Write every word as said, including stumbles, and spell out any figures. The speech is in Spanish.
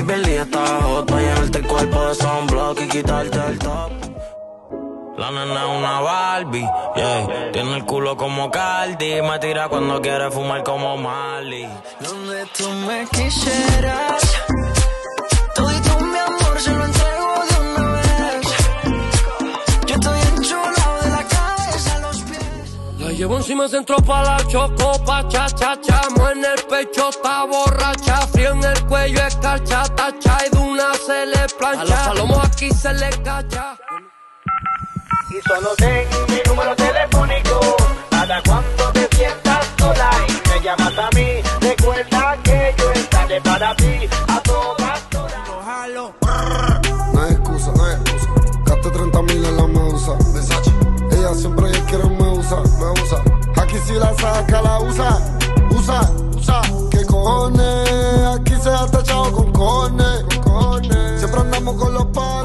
Baby, el día está hot, pa' llenarte el cuerpo de sunblock y quitarte el top. La nena es una Barbie, yeah. Tiene el culo como Cardi, me tira cuando quiere fumar como Marley. Donde tú me quisieras, todito mi amor se lo entrego de una vez. Yo estoy enchulado de la cabeza a los pies. La llevo encima, centro pa' la choco, pa' cha cha cha. En el pecho está borracha, frío en el cuello, escarcha, tacha. Y de una se le plancha, a los palomos aquí se le cacha. Y solo ten mi número telefónico para cuando te sientas sola y me llamas a mí. Recuerda que yo estaré para ti a todas horas. Ojalá. No hay excusa, no hay excusa. Gaste treinta mil en la medusa. Ella siempre quiere me usa, me usa. Aquí si la saca la usa, usa, usa. ¿Qué cojones? Aquí se ha tachado con cojones. Siempre andamos con los padres.